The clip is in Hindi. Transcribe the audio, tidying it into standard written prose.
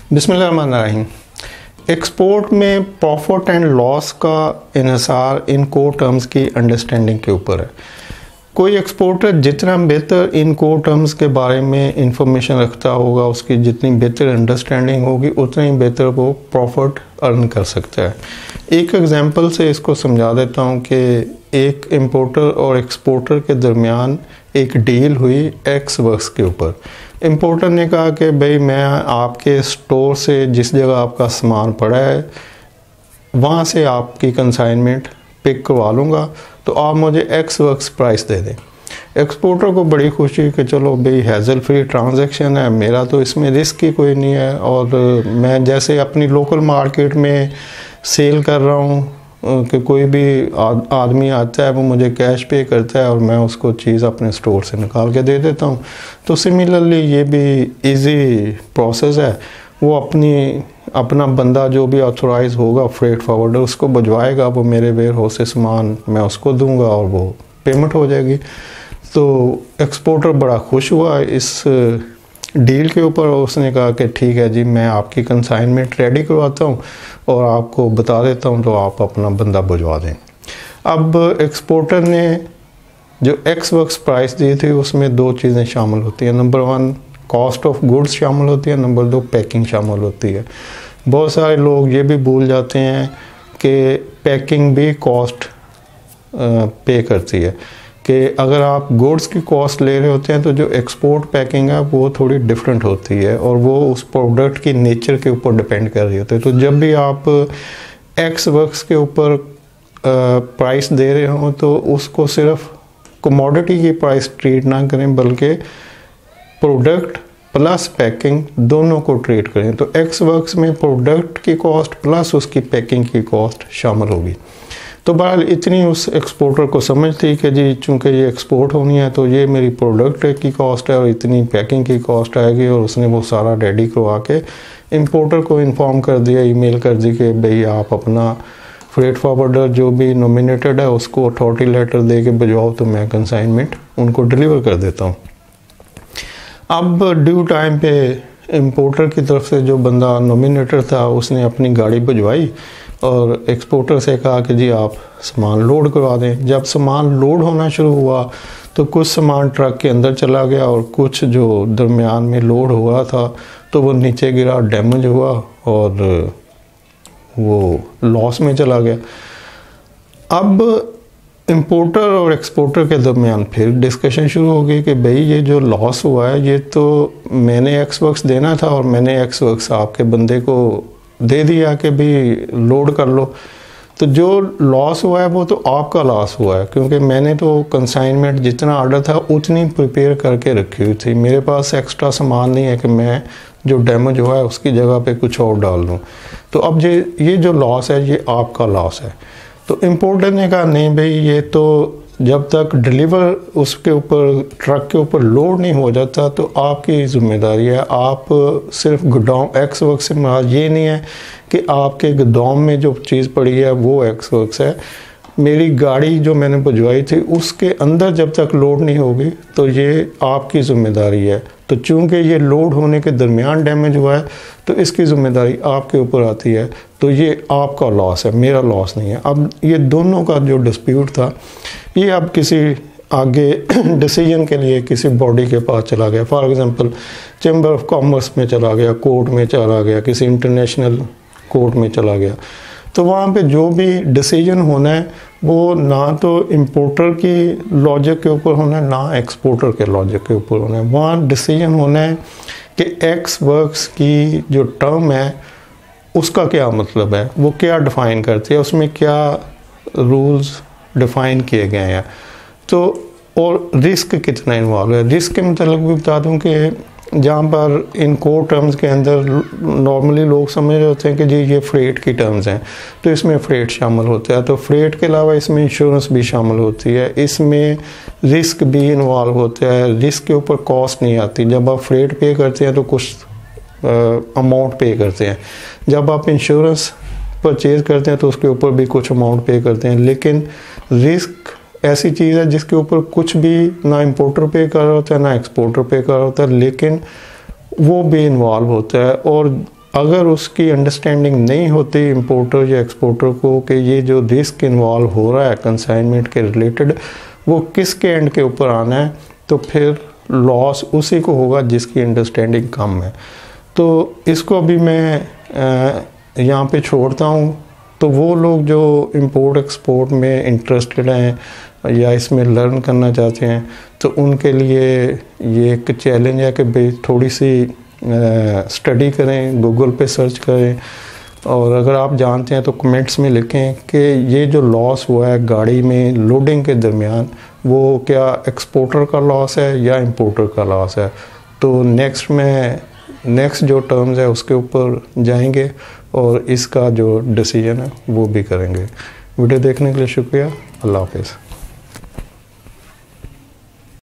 बिस्मिल्लाहिर्रहमानिर्रहीम। एक्सपोर्ट में प्रॉफिट एंड लॉस का इन्हिसार इन कोर टर्म्स की अंडरस्टैंडिंग के ऊपर है। कोई एक्सपोर्टर जितना बेहतर इन कोर टर्म्स के बारे में इंफॉर्मेशन रखता होगा, उसकी जितनी बेहतर अंडरस्टैंडिंग होगी, उतना ही बेहतर वो प्रॉफिट अर्न कर सकता है। एक एग्जांपल से इसको समझा देता हूँ कि एक इंपोर्टर और एक्सपोर्टर के दरमियान एक डील हुई एक्स वर्क्स के ऊपर। इंपोर्टर ने कहा कि भाई मैं आपके स्टोर से जिस जगह आपका सामान पड़ा है वहाँ से आपकी कंसाइनमेंट पिक करवा लूँगा, तो आप मुझे एक्स वर्क्स प्राइस दे दें। एक्सपोर्टर को बड़ी खुशी कि चलो भाई हैज़ल फ्री ट्रांजैक्शन है, मेरा तो इसमें रिस्क ही कोई नहीं है, और मैं जैसे अपनी लोकल मार्केट में सेल कर रहा हूँ कि कोई भी आदमी आता है वो मुझे कैश पे करता है और मैं उसको चीज़ अपने स्टोर से निकाल के दे देता हूँ। तो सिमिलरली ये भी इजी प्रोसेस है। वो अपना बंदा जो भी ऑथोराइज होगा फ्रेट फॉरवर्डर उसको भिजवाएगा, वो मेरे वेयर हाउस से सामान मैं उसको दूंगा और वो पेमेंट हो जाएगी। तो एक्सपोर्टर बड़ा खुश हुआ इस डील के ऊपर। उसने कहा कि ठीक है जी, मैं आपकी कंसाइनमेंट रेडी करवाता हूँ और आपको बता देता हूँ, तो आप अपना बंदा भिजवा दें। अब एक्सपोर्टर ने जो एक्स वर्क्स प्राइस दी थी उसमें दो चीज़ें शामिल होती हैं। नंबर 1 कॉस्ट ऑफ गुड्स शामिल होती है, नंबर 2 पैकिंग शामिल होती है। बहुत सारे लोग ये भी भूल जाते हैं कि पैकिंग भी कॉस्ट पे करती है, कि अगर आप गुड्स की कॉस्ट ले रहे होते हैं तो जो एक्सपोर्ट पैकिंग है वो थोड़ी डिफरेंट होती है और वो उस प्रोडक्ट की नेचर के ऊपर डिपेंड कर रही होती है। तो जब भी आप एक्स वर्क्स के ऊपर प्राइस दे रहे हो तो उसको सिर्फ कमोडिटी की प्राइस ट्रीट ना करें, बल्कि प्रोडक्ट प्लस पैकिंग दोनों को ट्रीट करें। तो एक्स वर्क्स में प्रोडक्ट की कॉस्ट प्लस उसकी पैकिंग की कॉस्ट शामिल होगी। तो बहरहाल इतनी उस एक्सपोर्टर को समझ थी कि जी चूँकि ये एक्सपोर्ट होनी है तो ये मेरी प्रोडक्ट की कॉस्ट है और इतनी पैकिंग की कॉस्ट आएगी, और उसने वो सारा रेडी करवा के इंपोर्टर को इन्फॉर्म कर दिया, ईमेल कर दी कि भाई आप अपना फ्रेट फॉरवर्डर जो भी नॉमिनेटेड है उसको अथॉरिटी लेटर दे के भिजवाओ, तो मैं कंसाइनमेंट उनको डिलीवर कर देता हूँ। अब ड्यू टाइम पे इंपोर्टर की तरफ से जो बंदा नॉमिनेटेड था उसने अपनी गाड़ी भिजवाई और एक्सपोर्टर से कहा कि जी आप सामान लोड करवा दें। जब सामान लोड होना शुरू हुआ तो कुछ सामान ट्रक के अंदर चला गया और कुछ जो दरमियान में लोड हुआ था तो वो नीचे गिरा, डैमेज हुआ और वो लॉस में चला गया। अब इंपोर्टर और एक्सपोर्टर के दरमियान फिर डिस्कशन शुरू हो गई कि भाई ये जो लॉस हुआ है ये तो मैंने एक्स वर्क्स देना था और मैंने एक्स वर्क्स आपके बंदे को दे दिया कि भाई लोड कर लो, तो जो लॉस हुआ है वो तो आपका लॉस हुआ है, क्योंकि मैंने तो कंसाइनमेंट जितना ऑर्डर था उतनी प्रिपेयर करके रखी हुई थी। मेरे पास एक्स्ट्रा सामान नहीं है कि मैं जो डैमेज हुआ है उसकी जगह पे कुछ और डाल दूँ। तो अब ये जो लॉस है ये आपका लॉस है। तो इंपोर्टर ने कहा नहीं भाई, ये तो जब तक डिलीवर उसके ऊपर ट्रक के ऊपर लोड नहीं हो जाता तो आपकी जिम्मेदारी है। आप सिर्फ गोडाउन एक्स वर्क से मराद ये नहीं है कि आपके गोदाम में जो चीज़ पड़ी है वो एक्स वर्क्स है। मेरी गाड़ी जो मैंने भिजवाई थी उसके अंदर जब तक लोड नहीं होगी तो ये आपकी ज़िम्मेदारी है। तो चूँकि ये लोड होने के दरमियान डैमेज हुआ है तो इसकी ज़िम्मेदारी आपके ऊपर आती है, तो ये आपका लॉस है, मेरा लॉस नहीं है। अब ये दोनों का जो डिस्प्यूट था ये अब किसी आगे डिसीजन के लिए किसी बॉडी के पास चला गया। For example chamber of commerce में चला गया, कोर्ट में चला गया, किसी इंटरनेशनल कोर्ट में चला गया। तो वहाँ पे जो भी डिसीजन होना है वो ना तो इंपोर्टर की लॉजिक के ऊपर होना है ना एक्सपोर्टर के लॉजिक के ऊपर होना है। वहाँ डिसीजन होना है कि एक्स वर्क्स की जो टर्म है उसका क्या मतलब है, वो क्या डिफ़ाइन करती है, उसमें क्या रूल्स डिफ़ाइन किए गए हैं, तो और रिस्क कितना इन्वॉल्व है। रिस्क के मतलब भी बता दूं कि जहाँ पर इन कोर टर्म्स के अंदर नॉर्मली लोग समझ रहे होते हैं कि जी ये फ्रेट की टर्म्स हैं तो इसमें फ्रेट शामिल होता है, तो फ्रेट के अलावा इसमें इंश्योरेंस भी शामिल होती है, इसमें रिस्क भी इन्वॉल्व होता है। रिस्क के ऊपर कॉस्ट नहीं आती। जब आप फ्रेट पे करते हैं तो कुछ अमाउंट पे करते हैं, जब आप इंश्योरेंस परचेज़ करते हैं तो उसके ऊपर भी कुछ अमाउंट पे करते हैं। लेकिन रिस्क ऐसी चीज़ है जिसके ऊपर कुछ भी ना इंपोर्टर पे कर रहा होता है ना एक्सपोर्टर पे कर रहा होता है, लेकिन वो भी इन्वॉल्व होता है। और अगर उसकी अंडरस्टैंडिंग नहीं होती इंपोर्टर या एक्सपोर्टर को कि ये जो रिस्क इन्वॉल्व हो रहा है कंसाइनमेंट के रिलेटेड वो किसके एंड के ऊपर आना है, तो फिर लॉस उसी को होगा जिसकी अंडरस्टैंडिंग कम है। तो इसको अभी मैं यहाँ पे छोड़ता हूँ। तो वो लोग जो इंपोर्ट एक्सपोर्ट में इंटरेस्टेड हैं या इसमें लर्न करना चाहते हैं तो उनके लिए ये एक चैलेंज है कि भाई थोड़ी सी स्टडी करें, गूगल पे सर्च करें, और अगर आप जानते हैं तो कमेंट्स में लिखें कि ये जो लॉस हुआ है गाड़ी में लोडिंग के दरमियान वो क्या एक्सपोर्टर का लॉस है या इंपोर्टर का लॉस है। तो नेक्स्ट जो टर्म्स है उसके ऊपर जाएंगे और इसका जो डिसीजन है वो भी करेंगे। वीडियो देखने के लिए शुक्रिया। अल्लाह हाफिज़।